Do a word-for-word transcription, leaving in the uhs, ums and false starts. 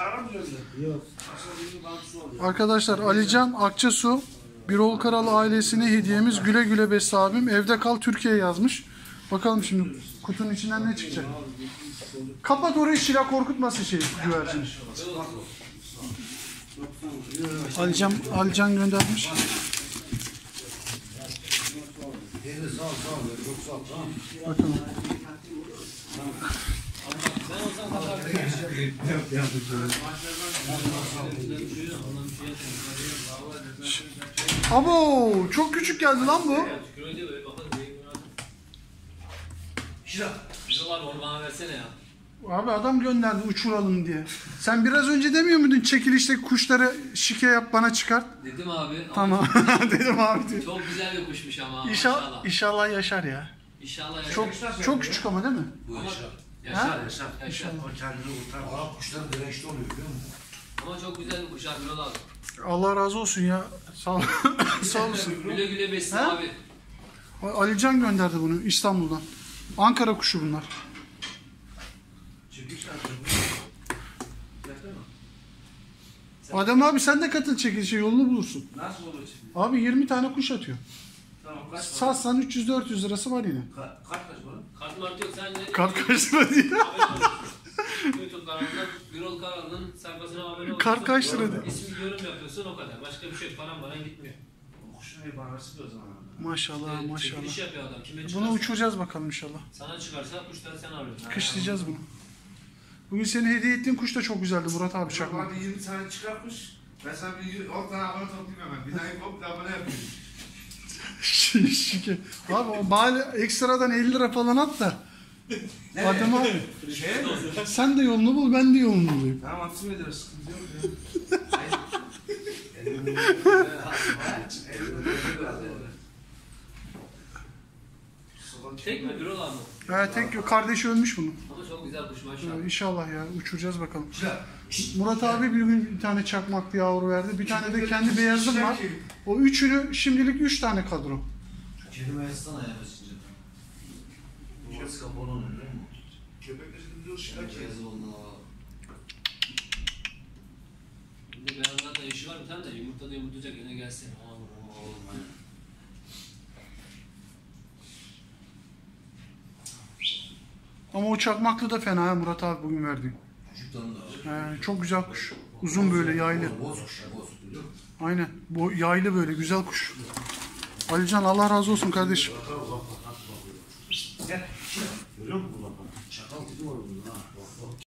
Arkadaşlar Alican Akçasu Birol Karalı ailesine hediyemiz. Güle güle besle abim. Evde kal Türkiye yazmış. Bakalım şimdi kutunun içinden ne çıkacak. Kapat orayı, Şila korkutmasın şey güvercini. Alican, Alican göndermiş. Bakalım. Abo çok küçük geldi lan bu. Abi adam gönderdi uçuralım diye. Sen biraz önce demiyor muydun çekilişte kuşları şike yap bana çıkart? Dedim abi. Tamam. Dedim abi diyor. Çok güzel bir kuşmuş ama. İnşallah, inşallah yaşar ya. İnşallah yaşar. Çok çok küçük ama değil mi? Bu yaşar. Yaşar, yaşar. Yaşar. O kendini kurtar. Arap kuşları dirençli oluyor biliyor musun? Ama çok güzel bir kuş abi. Birol abi. Allah razı olsun ya. Sağ ol. Sağ olasın. Güle güle besle Ha? abi. Alican gönderdi bunu İstanbul'dan. Ankara kuşu bunlar. Adem abi sen de katıl çekilişe, yolunu bulursun. Nasıl olur şimdi? Abi yirmi tane kuş atıyor. Tamam kaç var? Satsan üç yüz dört yüz lirası var yine. Ka kaç kaç var? Kart mart yok sen de. Kart kaç lira diye. YouTube kanalından Birol Karalı'nın sayfasına abone olursun. Kart kaç lira diye. İsmi yorum yapıyorsun o kadar. Başka bir şey yok. Param bana gitmiyor. Kuşun iyi bağırsın o zaman. Maşallah İşte maşallah. çekiliş yapıyor adam. Kime çıkarsa. Bunu uçuracağız bakalım inşallah. Sana çıkarsa kuşları sen alıyorsun. Kışlayacağız bunu. Bugün senin hediye ettiğin kuş da çok güzeldi Murat abi çakma. Hadi yirmi tane çıkartmış. Ben sana bir on tane abone toplayayım hemen. Bir daha hop abone yapayım. Şike. Abi o bari ekstradan elli lira falan at da. Adem abi. Şey mi? Sen de yolunu bul, ben de yolunu bulayım. Tamam atsın ederiz. Sıkıntı yok ya. Tek mi Birol abi? Evet tek yok. Kardeşi ölmüş bunun. Ama çok güzel kuş maşallah. Ee, İnşallah ya. Uçuracağız bakalım. Murat abi bir gün bir tane çakmaklı yavru verdi. Bir tane de kendi beyazım var. O üçünü şimdilik üç tane kadro. Kelime yazsana ya mesajı. Bu WhatsApp onun değil mi? Köpekler şimdi diyor şikayet ediyor. Yazı ondan al. Bir de beyazlarda eşi var bir tane de yumurtada yumurtlayacak yine gelsin. Aman aman. Ama o çakmaklı da fena ha Murat abi bugün verdi. Çocuktan da al. Ee, çok güzel kuş. Uzun böyle yaylı. Boz kuş ya boz biliyor musun? Aynen. Bu yaylı böyle güzel kuş. Alican Allah razı olsun kardeşim. Gel. Görüyor musun bu lapan? Çakal tipi var burada.